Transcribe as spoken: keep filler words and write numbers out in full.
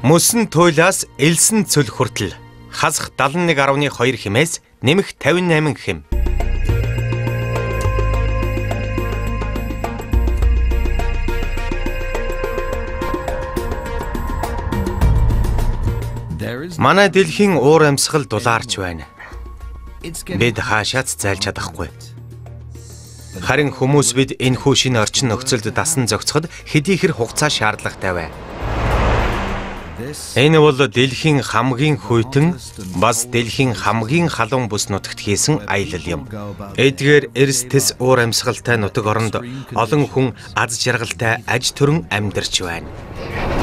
Musun Tuilaas Elsen Tsul хүртэл хасах далан нэг гаруй хоёр хэмээс нэмэх тавин найман хэм. Манай дэлхийн уур амьсгал дулаарч байна. Бид хаашаач зайлж чадахгүй. Харин хүмүүс бид энэ хүү шинэ орчин нөхцөлд дасан зохицоход хэдийхэр хугацаа шаардлагатай бай. Энэ бол дэлхийн хамгийн хүйтэн бас дэлхийн хамгийн халуун бүс нутагт хийсэн аялал юм. Эдгээр эрс тэс уур амьсгалтай нутаг оронд олон хүн аз жаргалтай аж төрөн амьдарч байна.